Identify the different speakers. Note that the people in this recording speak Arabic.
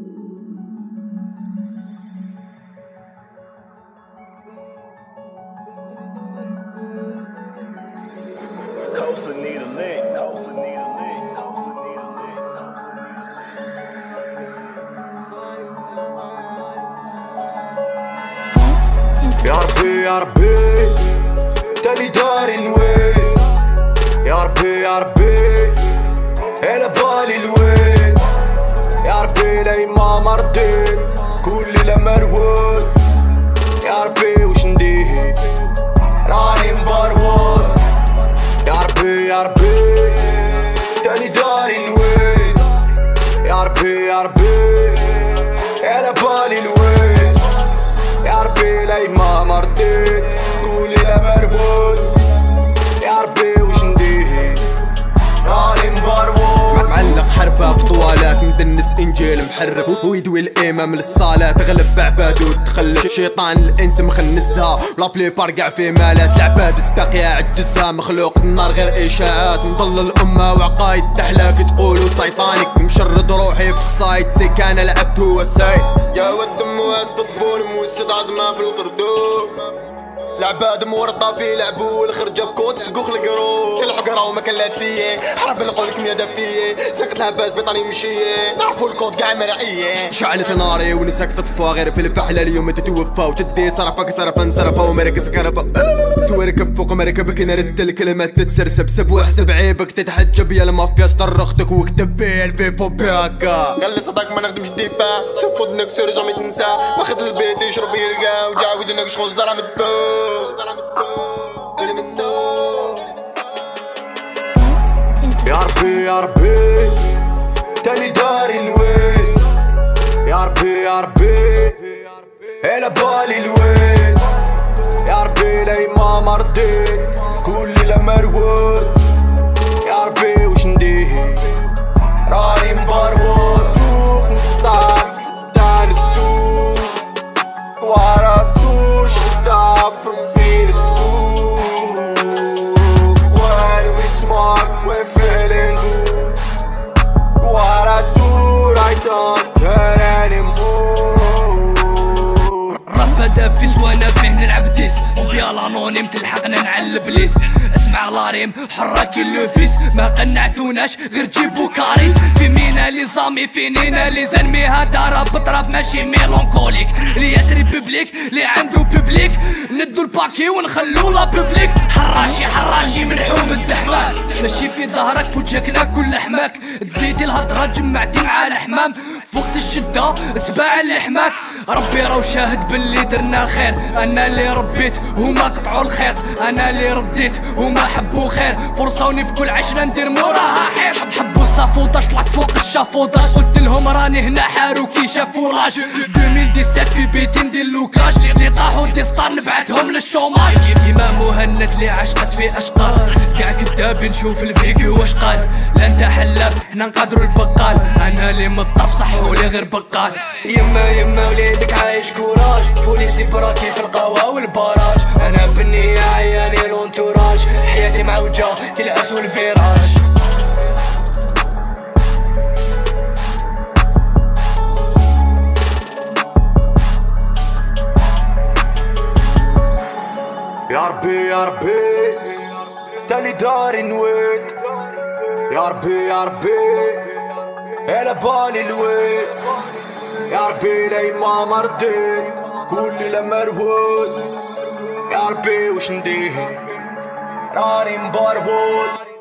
Speaker 1: Costa need a lick. Costa need a lick. Costa need a lick. Costa need a lick. يا ربي يا ربي تاني داري نويت. يا ربي يا ربي على بالي الويل. يا ربي ليما مرضيت كل لما روت. يا ربي وش نديه راني مبرود. يا ربي يا ربي تاني داري نويت. يا ربي يا ربي على بالي الويل. يا ربي ليما مرضيت كل لما روت. يا ربي وش نديه راني مبرود.
Speaker 2: معلق حربة في طوالات مدنس انجيل محرف ويدوي الامام للصلاة تغلب بعباد وتخلف شيطان الانس مخنسها ولا بليبار قاع في مالات العباد التقيا عجزها مخلوق النار غير اشاعات نضل الامة وعقايد تحلاك تقولوا سيطانك مشرد روحي في قصايد سكانة لعبت هو السايد يا ود مواس في الطبول موسد عظمة بالغردوب العباد مورطة في لعبو والخرجة بكوت تلقوخ القروب سلحو قراو ما كان لا تسيي حرب نقولكم يا دفيي سقط العباس بيطاني مشيي نعرفو الكود قاع مرعيي شعلت ناري ونساك تطفى غير في الفحلة اليوم تتوفى وتدي صرفك صرفا انصرفا ومركز كرفا توركب فوق مركبك نرد الكلمات تتسرسب سب واحسب عيبك تتحجب يا المافيا استرختك واكتب بيه الفيفو بياكا قال لي صداك ما نخدمش ديفا سف ودنك سير جامي تنسى ماخد البيت يشرب يرقى وجاود انك شغل زرع مدبو
Speaker 1: يا ربي يا ربي تاني داري نويت. يا ربي يا ربي على بالي الويل. يا ربي ليما مرضيت كل لما روت. يا ربي وش نديه راني مبرود. نطلع دان الدور ورا الدور شدا في ربي الدور when we smart we're feeling good. ورا الدور I don't care anymore.
Speaker 3: راب بدا فيس وانا فيه نلعب ديس وبيالا انونيم تلحقنا نعل بليس اسمع لاريم حراكي لوفيس ما قنعتوناش غير جيبو كاريس في مينا لي زامي في نينا لي زنمي هذا راب طراب ماشي ميلانكوليك لي يسري ببليك لي عنده ببليك ندو الباكي ونخلو لا ببليك حراشي حراشي من حوم الدحمان ماشي في ظهرك في وجهك ناكل لحماك ديتي الهضره جمعتي مع الحمام فوقت الشده سباع اللي حماك ربي راهو شاهد باللي درنا خير انا اللي ربيت هما قطعوا الخيط انا اللي رديت هما حبوا خير فرصوني في كل عشرة ندير موراها حيط حبوا صافوطاش طلعت فوق الشافوطاش قلت لهم راني هنا حاروكي شافوا لاج 2017 في بيتي ندير لوكاج اللي طاحوا دي ستار نبعتهم للشوماج كيما مهند اللي عشقت في اشقال كاع كداب نشوف الفيديو واش قال لا انت حلاب حنا نقدروا البقال انا اللي مطف صحولي غير بقال يما وليدك عايش كوراج بوليسي براكي في القهوة والبراج انا بالنية عياني لونتوراج حياتي معوجة تلعس والفيراج
Speaker 1: يا ربي يا ربي تاني داري نويت. يا ربي يا ربي على بالي الويل. يا ربي ليما مرضيت كل لما روت. يا ربي وش نديه راني مبرود.